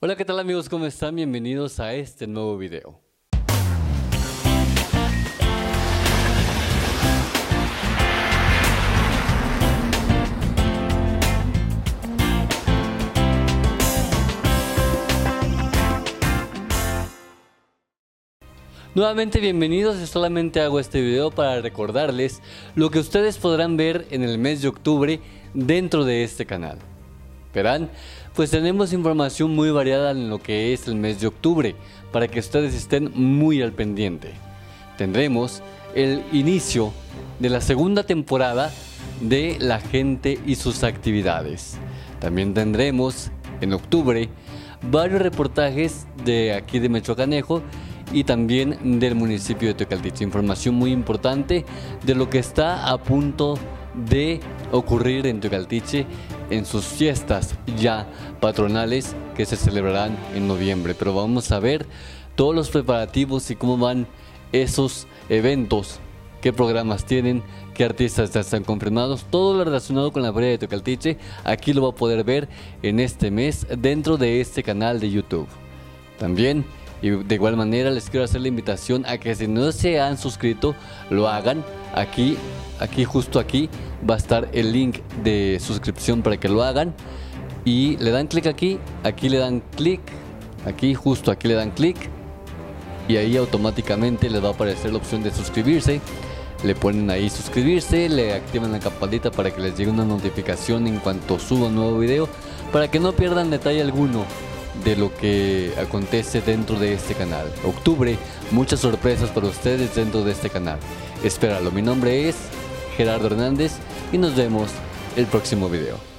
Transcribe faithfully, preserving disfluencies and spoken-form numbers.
Hola, ¿qué tal amigos? ¿Cómo están? Bienvenidos a este nuevo video. Nuevamente bienvenidos y solamente hago este video para recordarles lo que ustedes podrán ver en el mes de octubre dentro de este canal. Verán, pues tenemos información muy variada en lo que es el mes de octubre para que ustedes estén muy al pendiente. Tendremos el inicio de la segunda temporada de La Gente y sus actividades. También tendremos en octubre varios reportajes de aquí de Mechoacanejo y también del municipio de Teocaltiche. Información muy importante de lo que está a punto de ocurrir en Teocaltiche en sus fiestas ya patronales que se celebrarán en noviembre. Pero vamos a ver todos los preparativos y cómo van esos eventos, qué programas tienen, qué artistas ya están confirmados, todo lo relacionado con la feria de Teocaltiche. Aquí lo va a poder ver en este mes dentro de este canal de YouTube. También, y de igual manera, les quiero hacer la invitación a que si no se han suscrito, lo hagan. Aquí, aquí, justo aquí, va a estar el link de suscripción para que lo hagan. Y le dan clic aquí, aquí le dan clic, aquí, justo aquí le dan clic. Y ahí automáticamente les va a aparecer la opción de suscribirse. Le ponen ahí suscribirse, le activan la campanita para que les llegue una notificación en cuanto suba un nuevo video, para que no pierdan detalle alguno de lo que acontece dentro de este canal. Octubre, muchas sorpresas para ustedes dentro de este canal. Espéralo, mi nombre es Gerardo Hernández y nos vemos el próximo video.